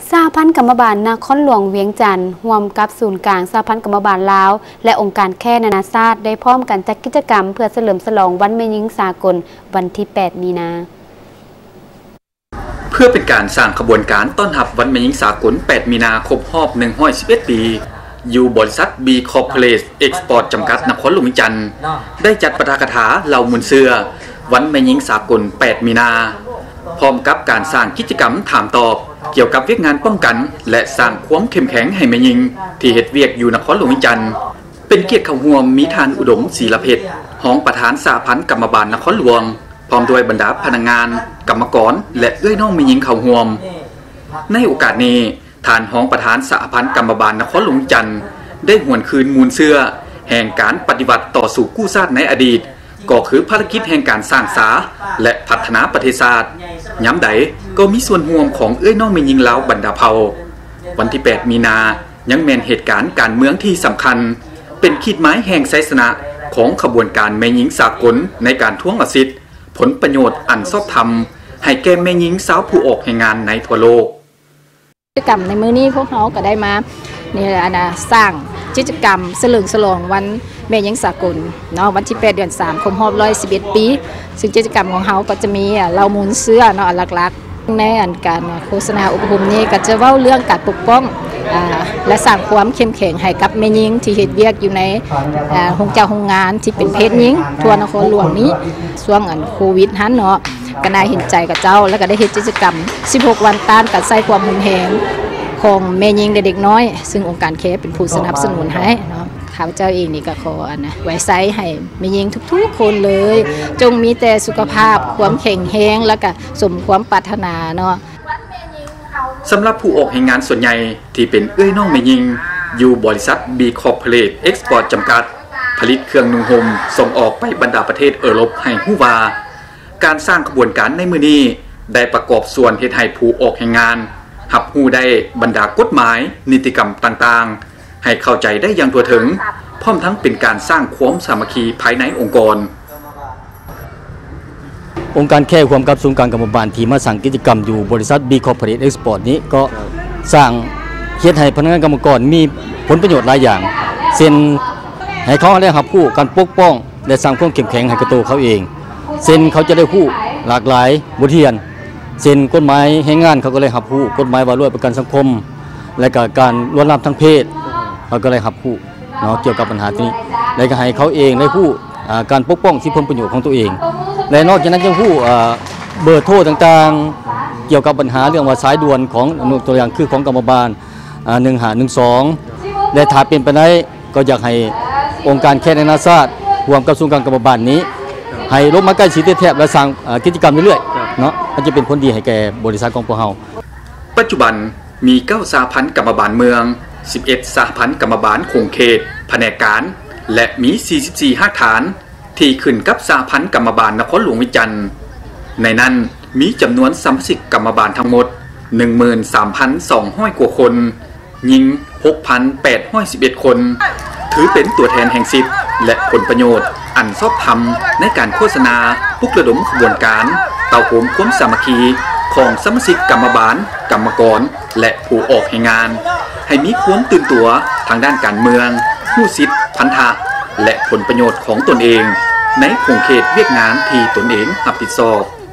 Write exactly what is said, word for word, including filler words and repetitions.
สหพันธ์กรรมบาลนครหลวงเวียงจันทร์ร่วมกับศูนย์กลางสหพันธ์กรรมบาลลาวและองค์การแค่นานาชาติได้พร้อมกันจัดกิจกรรมเพื่อเฉลิมฉลองวันแม่หญิงสากลวันที่แปดมีนาเพื่อเป็นการสร้างขบวนการต้อนรับวันแม่หญิงสากลแปดมีนาครบรอบหนึ่งร้อยสิบเอ็ดปีอยู่บริษัท B Corporate Export จำกัดนครหลวงเวียงจันทร์ได้จัดปาฐกถาเหล่ามุนเสือวันแม่หญิงสากลแปดมีนาพร้อมกับการสร้างกิจกรรมถามตอบเกี่ยวกับเวียกงานป้องกันและสร้างความเข้มแข็งให้แม่หญิงที่เฮ็ดเวียกอยู่นครหลวงเวียงจันทร์เป็นเกียรติเข้าร่วมมีทานอุดมศรีละเพชรรองประธานสหพันธ์กรรมบาลนครหลวงพร้อมด้วยบรรดาพนักงานกรรมกรและเอื้อยน้องแม่หญิงเข้าร่วมในโอกาสนี้ท่านรองประธานสหพันธ์กรรมบาลนครหลวงเวียงจันทร์ได้หวนคืนมูลเสื้อแห่งการปฏิบัติต่อสู่กู้ชาติในอดีตก็คือภารกิจแห่งการสร้างสาและพัฒนาประเทศชาติย้ำใดก็มีส่วนร่วมของเอื้อยน้องแม่หญิงลาวบรรดาเผ่าวันที่แปดมีนายังแม่นเหตุการณ์การเมืองที่สำคัญเป็นขีดหมายแห่งชัยชนะของขบวนการแม่หญิงสากลในการทวงสิทธิผลประโยชน์อันชอบธรรมให้แก่แม่หญิงสาวผู้ออกแห่งงานในทั่วโลกกิจกรรมในมื้อนี้พวกเขาก็ได้มานี่แหละนะสร้างกิจกรรมเฉลิมฉลองวันแม่หญิงสากลเนาะวันที่แปดเดือนสามครบรอบหนึ่งร้อยสิบเอ็ดปีซึ่งกิจกรรมของเขาก็จะมีเหล่ามูลเสื้อเนาะหลักๆในอันการโฆษณาอุปกรณ์นี้ก็จะเว้าเรื่องการปกป้องอ่าและสร้างความเข้มแข็งให้กับแม่หญิงที่เฮ็ดเวียกอยู่ในอ่าโรงเจ้าโรงงานที่เป็นเพศหญิงทั่วนครหลวงนี้ช่วงอันโควิดหันเนาะก็น่าเห็นใจกับเจ้าแล้วก็ได้เฮ็ดกิจกรรมสิบหกวันต้านการใช้ความรุนแรงของแม่หญิงเด็กน้อยซึ่งองค์การเคเป็นผู้สนับสนุนให้เนาะข้าพเจ้าเองนี่ก็ขอนะไว้ไซให้แม่หญิงทุกๆคนเลยจงมีแต่สุขภาพความแข็งแรงแล้วก็สมความปรารถนาเนาะสำหรับผู้ออกแห่งงานส่วนใหญ่ที่เป็นเอื้อยน้องแม่หญิงอยู่บริษัท B Corporate Export จำกัดผลิตเครื่องนุ่งห่มส่งออกไปบรรดาประเทศเอเรปให้ฮู้ว่าการสร้างขบวนการในมื้อนี้ได้ประกอบส่วนเฮ็ดให้ผู้ออกแห่งงานหับฮู้ได้บรรดากฎหมายนิติกรรมต่างๆให้เข้าใจได้อย่างทั่วถึงพร้อมทั้งเป็นการสร้างความสามัคคีภายในองค์กรองค์การแค่ความกับศูนย์กลางกรรมบาลที่มาสั่งกิจกรรมอยู่บริษัท B Corporate Export นี้ก็สร้างเฮ็ดให้พนักงานกรรมกรมีผลประโยชน์หลายอย่างเช่นให้เขาได้รับผู้การปกป้องและสร้างความเข้มแข็งให้กับตัวเขาเองเช่นเขาจะได้ผู้หลากหลายบทเรียนเช่นกฎหมายแรงงานเขาก็เลยรับผู้กฎหมายว่าด้วยประกันสังคมและก็การล้วนลามทางเพศเขาก็เลยรับผู้เนาะเกี่ยวกับปัญหานี้และก็ให้เขาเองได้ผู้การปกป้องสิทธิผลประโยชน์ของตัวเองและนอกจากนั้นยังผู้เบอร์โทรต่างๆเกี่ยวกับปัญหาเรื่องว่าสายด่วนของตัวอย่างคือของกรรมบาลหนึ่งห้าหนึ่งสองและถ้าเป็นไปได้ก็อยากให้องค์การแค่นานาชาติรวมกับศูนย์กลางกรรมบาลนี้ให้ลงมาใกล้ชิดแทบและสร้างกิจกรรมเรื่อยๆเนาะมันจะเป็นผลดีให้แก่บริษัทของพวกเราปัจจุบันมีเก้าสหพันธ์กรรมบาลเมืองสิบเอ็ดสหพันธ์กรรมบาลคงเขตแผนกการและมีสี่สิบสี่ห้าฐานที่ขึ้นกับสหพันธ์กรรมบาลนครหลวงเวียงจันทร์ในนั้นมีจำนวนสมาชิกกรรมบาลทั้งหมด หนึ่งหมื่นสามพันสองร้อย กว่าคนหญิง หกพันแปดร้อยสิบเอ็ด คนถือเป็นตัวแทนแห่งสิทธิและผลประโยชน์อันชอบธรรมในการโฆษณาปลุกระดมขบวนการเต่าโหมความสามัคคีของสมาชิกกรรมบาลกรรมกรและผู้ออกแห่งงานให้มีความตื่นตัวทางด้านการเมืองผู้สิทธิพันธะและผลประโยชน์ของตนเองในขงเขตเวียกงานที่ตนเองรับผิดชอบ